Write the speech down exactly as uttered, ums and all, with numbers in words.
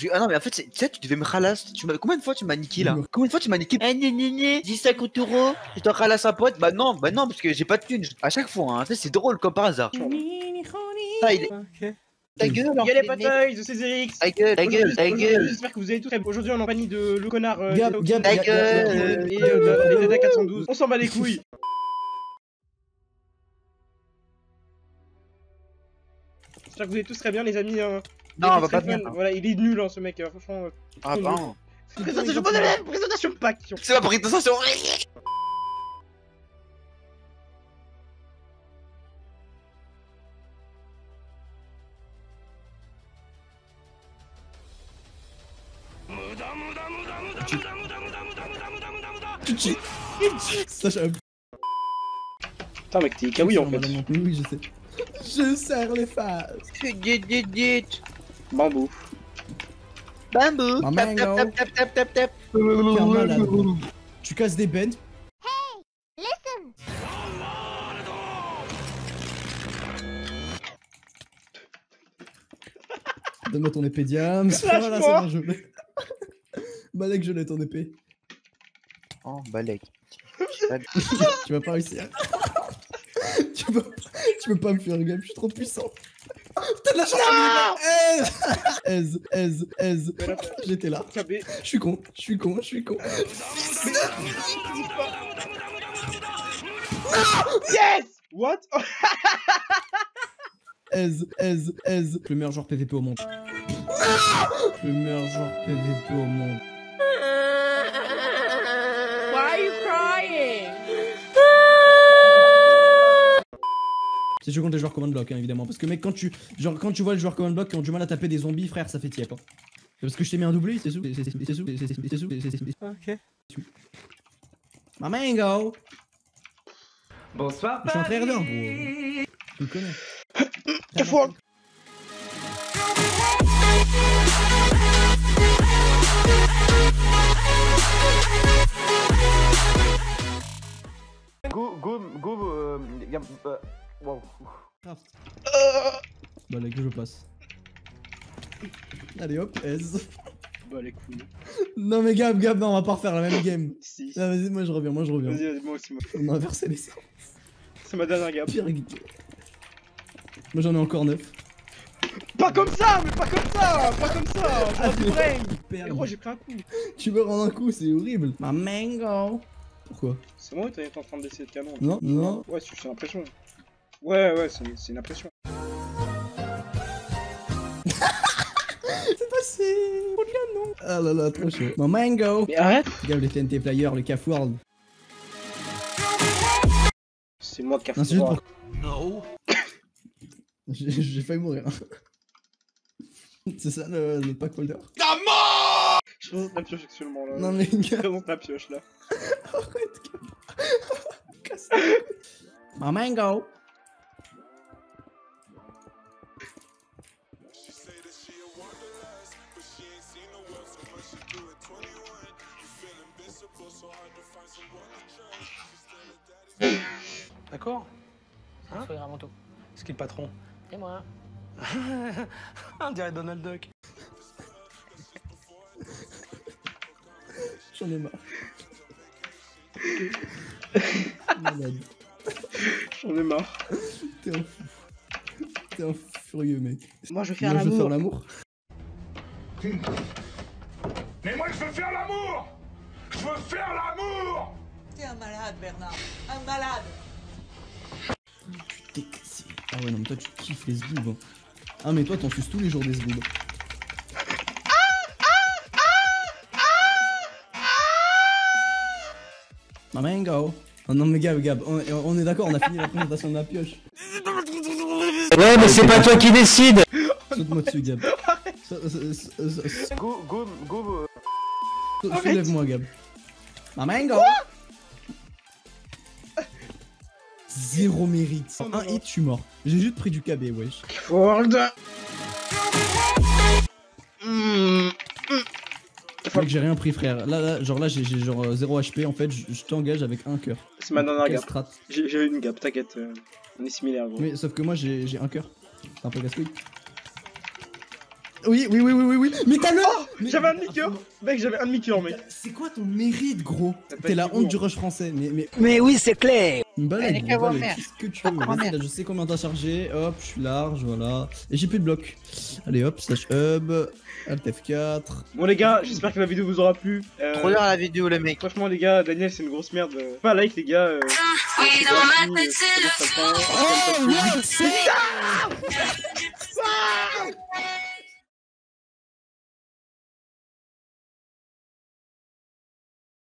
Je... Ah non, mais en fait, tu sais, tu devais me ralasser. Tu m'as... Combien de fois tu m'as niqué là? Combien de fois tu m'as niqué? Eh, né, né, né, dix cinquante euros. Je dois ralasser un pote. Bah non, bah non, parce que j'ai pas de thunes. À chaque fois, hein. C'est drôle comme par hasard. Ah, il est... Okay. Ta gueule, alors. Yo les potoys de C Z X. Ta gueule, ta gueule, ta gueule. J'espère que vous allez tous très bien. Aujourd'hui, on est en compagnie de le connard euh, Gab, Gab, ta Gab, gueule. et euh, de Dada quatre cent douze. On s'en bat les couilles. J'espère que vous allez tous très bien, les amis. Hein. Non, on va pas bien. Voilà, il est nul, hein, ce mec. Euh, franchement. Ah, pardon. Présentation de l'élève, présentation pack. C'est ma présentation. Slash up. Putain, mec, t'es kawaii en fait. Oui, oui, je sais. Je serre les faces. Dit, dit, dit. Bambou. Bambou. Ma Tap, mango. tap, tap, tap, tap, tap. Faire malade. Tu casses des bends. Donne-moi ton épée diams. Voilà, c'est bon, je l'ai. Balek, je l'ai ton épée. Oh, balèque. Tu vas pas réussir. tu, peux... tu peux pas me faire Gab, je suis trop puissant. T'as de la chance. Aise, aise, aise. J'étais là. Je suis con, je suis con, je suis con. Yes. What? Aise, aise, aise. Le meilleur joueur P V P au monde. Le meilleur joueur P V P au monde. Why are you crying? C'est je compte les joueurs command block, hein, évidemment. Parce que mec, quand tu genre quand tu vois le joueur command block qui ont du mal à taper des zombies, frère, ça fait tiep. Hein. C'est parce que je t'ai mis un doublé, c'est sous, c'est sous, c'est sous, c'est sous, c'est sous. Ok. Ma mango. Bonsoir. Je suis un trader, gros. Tu me connais. The fuck? Go, go, go, euh, y'a, euh, wow. Craft. Bah là que je passe. Allez hop, aise. Bah les couilles. Non mais Gab, Gab, non, on va pas refaire la même game. Si. Ah, vas-y, moi je reviens, moi je reviens. Vas-y, vas-y, moi aussi, moi. On a inversé les séances. C'est ma dernière gamme. Pire guide. Moi j'en ai encore neuf. Pas comme ça, mais pas comme ça, pas comme ça. Ah, Je brain. Merde. Et gros, j'ai pris un coup. Tu meurs en un coup, c'est horrible. Ma mango. Pourquoi? C'est moi ou t'es en train de baisser de canon? Non, non. Ouais, c'est une impression. Ouais, ouais, c'est une impression. C'est passé. Trop de canon. Ah là là, trop chaud. Ma mango. Mais arrête. Regarde le T N T Flyer, le C A F World. C'est moi qui a Non, c'est juste fait. pour... No. J'ai failli mourir. C'est ça le, le pack holder. Ta mort. Je présente ma pioche actuellement là. Non mais Je gars. présente ma pioche là. Arrête, casse. Ma mango. D'accord. Hein? Sourire à manteau. C'est qui le patron? Et moi. On dirait Donald Duck. J'en ai marre. Malade. J'en ai marre. T'es un fou. T'es un furieux mec. Moi je veux faire Moi je veux faire l'amour. l'amour. Mais moi je veux faire l'amour. Je veux faire l'amour. T'es un malade, Bernard. Un malade. Tu t'es cassé. Ah ouais non mais toi tu kiffes les sboobs. Hein. Ah mais toi t'en suces tous les jours des sboobs. Ma mango. Oh non mais Gab, Gab, on, on est d'accord, on a fini la présentation de la pioche. Ouais, mais c'est pas toi qui décide. Saute-moi dessus, Gab. Go, go, go. Soulève-moi, Gab. Ma mango. Zéro mérite. En un hit, je suis mort. J'ai juste pris du K B, wesh. World. Mec, j'ai rien pris, frère. Là, là, genre là, j'ai genre euh, zéro H P. En fait, je, je t'engage avec un cœur. C'est ma dernière Quelle gap. strat? J'ai eu une gap, t'inquiète. Euh, on est similaires, gros. Mais sauf que moi, j'ai un cœur. C'est un peu casse-couille. Oui, oui, oui, oui, oui, oui. Mais t'as le. Oh, Mais- j'avais un demi-cœur. Mec, j'avais un demi-cœur, mec. C'est quoi ton mérite, gros? T'as pas T'es la été honte bon. du rush français. Mais, mais. Mais oui, c'est clair. Une balade, Allez, une qu'à voir, balade, merde. qu'est-ce que tu veux? Vas-y, là, je sais combien t'as chargé. Hop, je suis large, voilà. Et j'ai plus de blocs. Allez, hop, slash hub. Alt F quatre. Bon, les gars, j'espère que la vidéo vous aura plu. Euh, Trop bien la vidéo, les mecs. Franchement, les gars, Daniel, c'est une grosse merde. Euh, Pas like, les gars. Euh, c'est gratuit, euh, c'est pas grave, ça prend- Oh, ouais, c'est.